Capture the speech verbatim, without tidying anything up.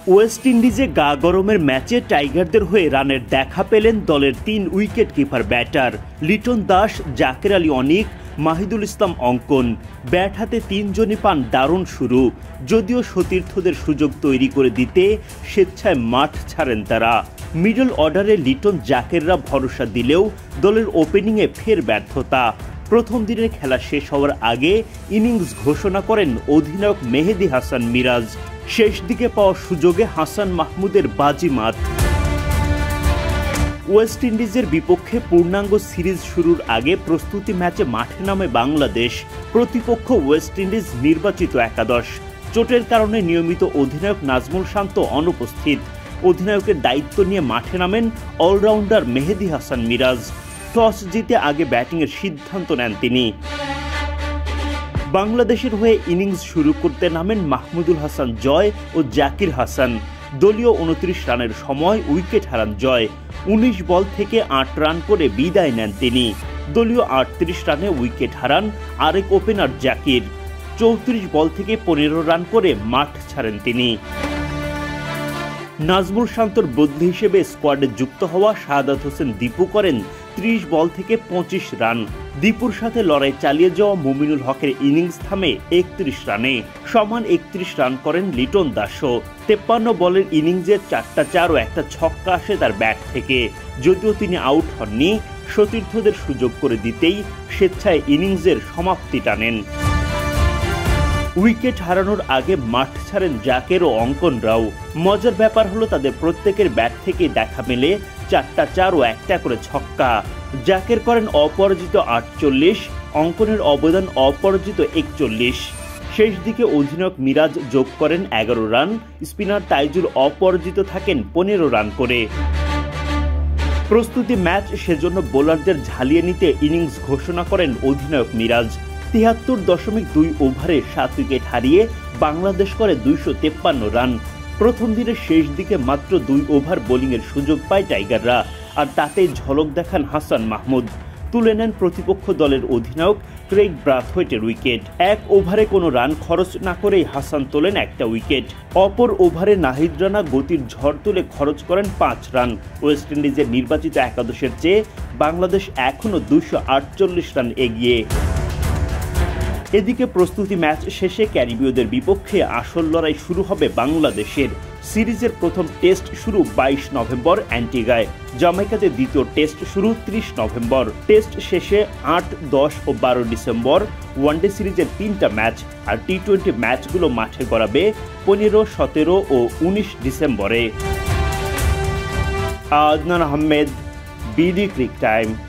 West ইন্ডিজে গা গরমের ম্যাচে টাইগারদের হয়ে রানের দেখা পেলেন দলের তিন wicket keeper batter Liton Das, Jaker Ali Anik, Mahidul Islam Ankon. Bat হাতে তিনজনই পান দারুণ শুরু, যদিও সতীর্থদের সুযোগ তৈরি করে দিতে স্বেচ্ছায় মাঠ ছাড়েন তারা। মিডল অর্ডারে লিটন, জাকেররা ভরসা দিলেও দলের ওপেনিংয়ে ফের ব্যর্থতা। প্রথম দিনের খেলা শেষ হওয়ার আগে ইনিংস ঘোষণা করেন অধিনায়ক মেহেদী হাসান মিরাজ। শেষ দিকে পাওয়া সুযোগে হাসান মাহমুদের বাজিমাত। ওয়েস্ট ইন্ডিজের বিপক্ষে পূর্ণাঙ্গ সিরিজ শুরুর আগে প্রস্তুতি ম্যাচে মাঠে নামে বাংলাদেশ। প্রতিপক্ষ ওয়েস্ট ইন্ডিজ নির্বাচিত একাদশ। চোটের কারণে নিয়মিত অধিনায়ক নাজমুল শান্ত অনুপস্থিত। অধিনায়কের দায়িত্ব নিয়ে মাঠে নামেন অলরাউন্ডার মেহেদী হাসান মিরাজ। টস জিতে আগে ব্যাটিংয়ের সিদ্ধান্ত নেন তিনি। বাংলাদেশের হয়ে ইনিংস শুরু করতে নামেন মাহমুদুল হাসান জয় ও জাকির হাসান। দলীয় উনত্রিশ রানের সময় উইকেট হারান জয়। উনিশ বল থেকে আট রান করে বিদায় নেন তিনি। দলীয় আটত্রিশ রানে উইকেট হারান আরেক ওপেনার জাকির। চৌত্রিশ বল থেকে পনেরো রান করে মাঠ ছাড়েন তিনি। নাজমুল শান্তর বদলি হিসেবে স্কোয়াডে যুক্ত হওয়া শাহাদাত হোসেন দীপু করেন ত্রিশ বল থেকে পঁচিশ রান। দীপুর সাথে লড়াই চালিয়ে যাওয়া মুমিনুল হকের ইনিংস থামে একত্রিশ রানে। সমান একত্রিশ রান করেন লিটন দাসও। তেপ্পান্ন বলের ইনিংসে চারটা চার ও একটা ছক্কা আসে তার ব্যাট থেকে। যদিও তিনি আউট হননি, সতীর্থদের সুযোগ করে দিতেই স্বেচ্ছায় ইনিংসের সমাপ্তি টানেন। উইকেট হারানোর আগে মাঠ ছাড়েন জাকের ও অঙ্কনরাও। মজার ব্যাপার হলো তাদের প্রত্যেকের ব্যাট থেকে দেখা মেলে চারটা চার ও একটা করে ছক্কা। জাকের করেন অপরাজিত আটচল্লিশ, অঙ্কনের অবদান অপরাজিত একচল্লিশ। শেষ দিকে অধিনায়ক মিরাজ যোগ করেন এগারো রান, স্পিনার তাইজুল অপরাজিত থাকেন পনেরো রান করে। প্রস্তুতি ম্যাচ সেজন্য বোলারদের ঝালিয়ে নিতে ইনিংস ঘোষণা করেন অধিনায়ক মিরাজ। তিয়াত্তর দশমিক দুই ওভারে সাত উইকেট হারিয়ে বাংলাদেশ করে দুইশো তেপ্পান্ন রান। প্রথম দিনের শেষ দিকে মাত্র দুই ওভার বোলিংয়ের সুযোগ পায় টাইগাররা, আর তাতেই ঝলক দেখান হাসান মাহমুদ। তুলে নেন প্রতিপক্ষ দলের অধিনায়ক ক্রেইগ ব্রাথওয়েটের উইকেট। এক ওভারে কোনো রান খরচ না করেই হাসান তোলেন একটা উইকেট। অপর ওভারে নাহিদ রানা গতির ঝড় তুলে খরচ করেন পাঁচ রান। ওয়েস্ট ইন্ডিজের নির্বাচিত একাদশের চেয়ে বাংলাদেশ এখনও দুইশো আটচল্লিশ রান এগিয়ে। এদিকে প্রস্তুতি ম্যাচ শেষে ক্যারিবীয়দের বিপক্ষে আসল লড়াই শুরু হবে বাংলাদেশের। সিরিজের প্রথম টেস্ট শুরু বাইশ নভেম্বর অ্যান্টিগায়। জামাইকাতে দ্বিতীয় টেস্ট শুরু ত্রিশ নভেম্বর। টেস্ট শেষে আট, দশ ও বারো ডিসেম্বর ওয়ানডে সিরিজের তিনটা ম্যাচ, আর টি টোয়েন্টি ম্যাচগুলো মাঠে গড়াবে পনেরো, সতেরো ও উনিশ ডিসেম্বরে। Adnan Ahmed, BD Cric time.